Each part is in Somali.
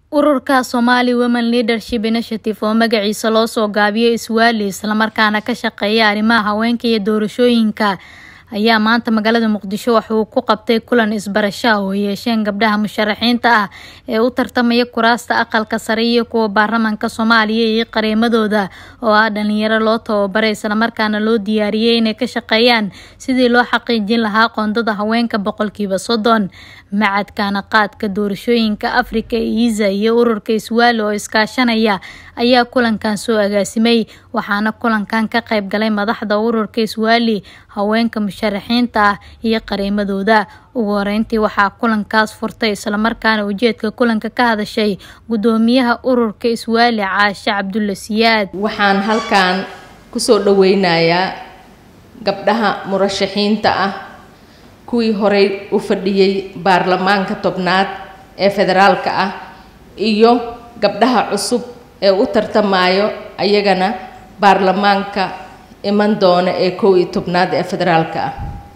ururka Somali Women Leadership Initiative oo magaciisa loo soo gaabiyay Iswaali isla markaana ka shaqeeya arrimaha haweenka iyo doorashooyinka ayaa maanta magaalada Muqdisho waxa uu ku qabtay kulan isbarasho oo yeesheen gabdhaha musharaxiinta ah ee u tartamaya kuraasta aqalka sare iyo kuwa baarlamaanka Soomaaliya iyo qareemadooda oo dhalinyaro loo tababaray isla markaana loo diyaariyay inay ka shaqeeyaan sidii loo xaqiijin lahaa qoondada haweenka 30% macadkana qaadka doorashooyinka Afrika iyo ururka Iswaali oo iskaashanaya ayaa kulankan soo agaasimay waxaana kulankan ka qayb galay madaxda ururka Iswaali haweenka musharaxiinta iyo qareemadooda ugu horeyntii waxaa kulankaas furtay isla markaana ujeedka kulanka ka hadashay gudoomiyaha ururka Iswaali Caasha Cabdulla Siyaad waxaan halkaan ku soo dhaweynayaa gabdhaha murashaxiinta ah kuwii hore u fadhiyay baarlamaanka tobnaad ee federaalka ah iyo gabdhaha cusub ee u tartamayo ayagana baarlamaanka iman doona ee 11aad ee federaalka ah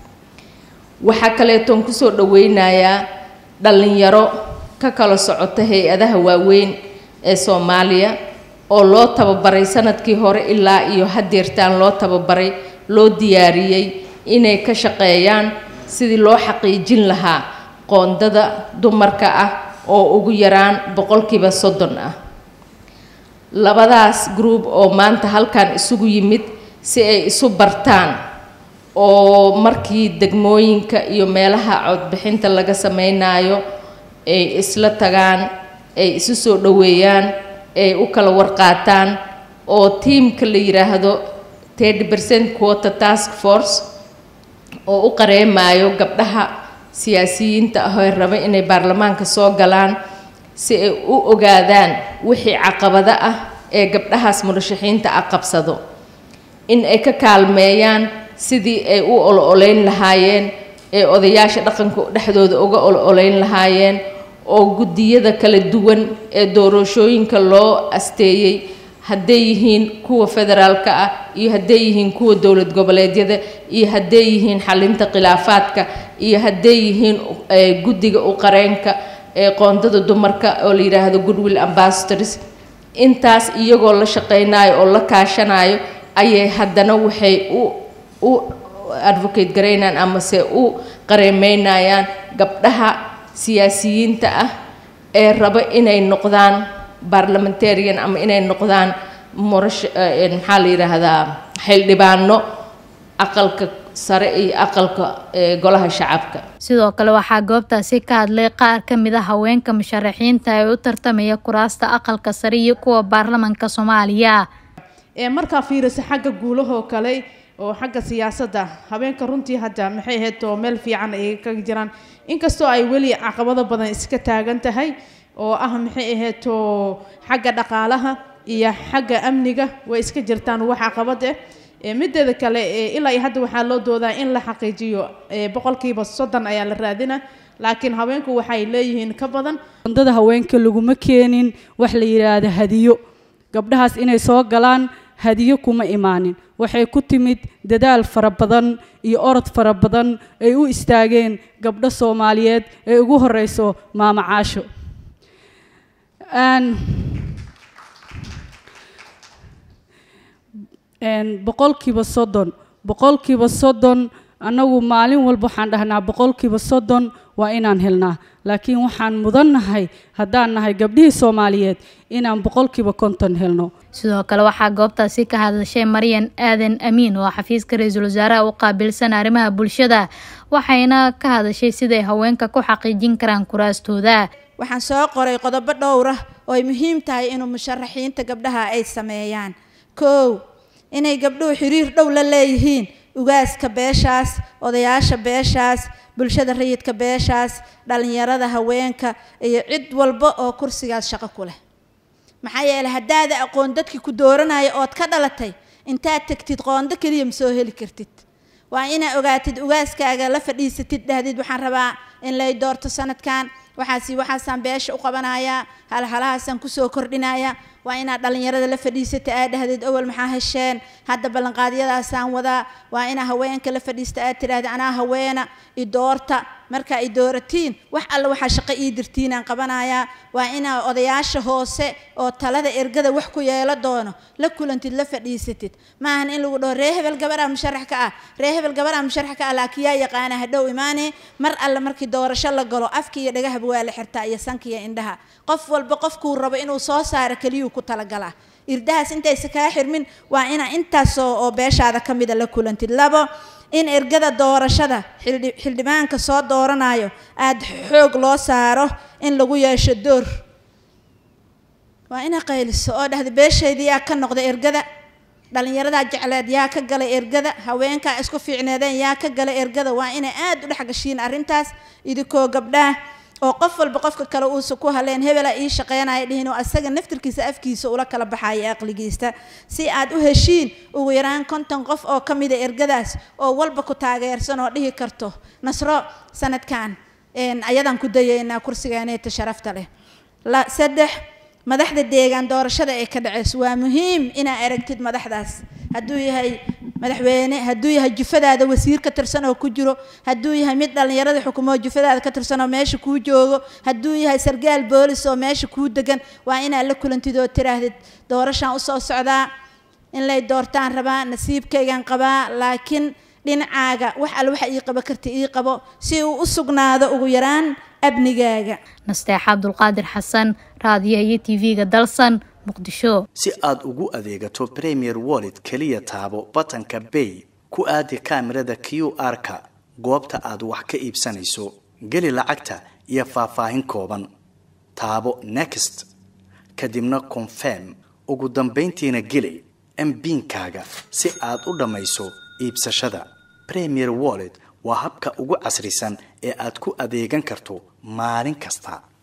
waxa kale oo ku soo dhaweynayaa dhalinyaro ka kala socota hay'adaha waaweyn ee Soomaaliya oo loo tababaray sanadkii hore ilaa iyo hadeertaan loo tababaray loo diyaariyay inay ka shaqeeyaan sidii loo xaqiijin lahaa qoondada dumarka ah oo ugu yaraan 30% ah labadaas group oo maanta halkan isugu yimid si ay isu bartaan oo markii degmooyinka iyo meelaha codbixinta laga sameeynayo ay isla tagaan ay isu soo dhaweeyaan ay u kala warqaataan oo teamka la yiraahdo 30% quota task force oo u qareemayo gabdhaha siyaasiyiinta ah oo raba inay baarlamaanka soo galaan si ay u ogaadaan wixii caqabado ah ee gabdhahaas murashaxiinta ah qabsado in ay ka kaalmeeyaan sidii ay u ololeyn lahaayeen ee odayaasha dhaqanka dhexdooda uga ololeyn lahaayeen oo gudiyada kala duwan ee doorashooyinka loo asteeyay hadday yihiin kuwa federaalka ah iyo hadday yihiin kuwa dawlad goboleedyada iyo hadday yihiin xalinta khilaafaadka iyo hadday yihiin gudiga u qareenka ee qoondada dumarka oo la yiraahdo Goodwill Ambassadors intaas iyagoo la shaqeynayo oo la kaashanayo ayay haddana waxay u advocate gareynaan ama se u qareemeynayaan gabdhaha siyaasiyiinta ah ee raba inay noqdaan parliamentarian ama inay noqdaan maxaa la yiraahdaa xildhibaano aqalka sare iyo aqalka golaha shacabka sidoo kale waxaa goobtaasi ka hadlay qaar ka mid ah haweenka musharaxiinta ee u tartamaya kuraasta aqalka sare iyo kuwa baarlamaanka Soomaaliya marka fiirisa xagga guulaha kale oo xagga siyaasadda haweenka runtii hadda maxay ahayd oo meel fiican ay ka jiraan inkastoo ay weli caqabado badan iska taagan tahay oo maxay ahayd oo xagga dhaqaalaha iyo xagga amniga way iska jirtaan wax caqabad mideeda kale ilaa hadda waxa loo doodaa in la xaqiijiyo 30% ayaa la raadina laakiin haweenku waxay leeyihiin ka badan qoondada haweenka laguma keenin wax la yiraahdo hadiyo gabdhahaas inay soo galaan hadiyo kuma imaanin waxay ku timid dadaal fara badan iyo orod fara badan ay u istaageen gabdho Soomaaliyeed ee ugu horeyso maama Caasho boqolkiiba soddon anagu maalin walba waxaan dhahnaa 30% waa inaan helnaa laakiin waxaan mudannahay haddaan nahay gabdhihii Soomaaliyeed inaan 50% helno sidoo kale waxaa goobtaasi ka hadashay Maryan Aadan Amiin oo xafiiska ra'iisul wasaaraha u qaabilsan arrimaha bulshada waxayna ka hadashay sida haweenka ku xaqiijin karaan kuraastooda waxaan soo qoray qodobo dhowr ah oo muhiim tahay in musharaxiinta gabdhaha ay sameeyaan inay gabdhuhu xiriir dhow la leeyihiin ugaaska beeshaas odayaasha beeshaas bulshada rayidka beeshaas dhalinyarada haweenka iyo cid walba oo kursigaas shaqo ku leh maxay yeelay hadaada aqoon dadkii ku dooranaya oo ka dhalatay inta tagtid qoonda kaliya soo heli kartid waa ina ogaatid ugaaskaaga la fadhiisatid dhahdid waxaan rabaa in la doorto sanadkan waxaasaan beesha u qabanayaa halhalahaasaan kusoo kordhinayaa waa inaad dhalinyarada la fadhiisata aad dhahdeed awal maxaa hesheen hadda ballanqaadyadaasaan wadaa waa inaa haweenka la fadhiista aad tidhaahda anaa haweena idoorta markaa idooratiin wax alla waxaa shaqo ii dirtiinaan qabanayaa waa inaa odayaasha hoose oo talada ergada wax ku yeelo doono la kulantid la fadhiisatid maahan in lagu dhaho ree hebel gabaraa musharax ka ah ree hebel gabaraa musharax ka ah laakiin yaa yaqaana hadhow imaanee mar alla markii doorasho la galo afka iyo dhagahaba waa la xirtaa iyo sanka iyo indhaha qof walba qofkuu rabo inuu soo saaro keliyuu ku talagalaa irdahaas intaysa kaa xirmin waa inaa intaas oo beeshaada ka mida la kulantid labo in ergada doorashada xildhibaanka soo dooranayo aad xoog loo saaro in lagu yeesho door waa ina qayliso oo dhahda beesheedii yaa ka noqda ergada dhalinyarada jecleed yaa ka galay ergada haweenka isku fiicneedeen yaa ka galay ergada waa ina aad u dhaxgashiin arintaas idinkoo gabdhaha oo qof walba qofka kale uu ku haleen hebela ii shaqeynaya dhihin oo asaga naftirkiisa afkiisa ula kala baxaya aqligiisa si aad u heshiin ugu yaraan 50 qof oo kamid ah ergadaas oo walba ku taageersan oo dhihi karto nasro sanadkan ayadan ku dayeena kursigaaneeta sharafta leh la saddex madaxda deegaan doorashada ee ka dhacayso waa muhiim inaa aragtid madaxdaas hadduu yahay madaxweyne hadduu yahay jufadaada wasiir ka tirsan oo ku jiro hadduu yahay mid dhalinyarada xukuumo jufadaada ka tirsan oo meesha ku joogo hadduu yahay sargaal boolis oo meesha ku degan waa inaa la kulantid oo tiraahdid doorashaan u soo socdaa in lay doortaan rabaa nasiibkaygan qabaa laakiin dhinacaaga wax alla waxa ii qaba karti ii qabo si uu u sugnaado ugu yaraan abnigaaga nasteexa Abdulqaadir Xasan raadiyaha TV-ga dalsan muqdisho si aad ugu adeegato Premier Wallet kaliya taabo batanka Pay ku aadi kaamirada QR-ka goobta aad wax ka iibsanayso gali lacagta iyo faahfaahin kooban taabo Next kadibna Confirm ugu dambeyntiina gali MPin-kaaga si aad u dhamayso iibsashada Premier Wallet waa habka ugu casrisan ee aad ku adeegan karto maalin kasta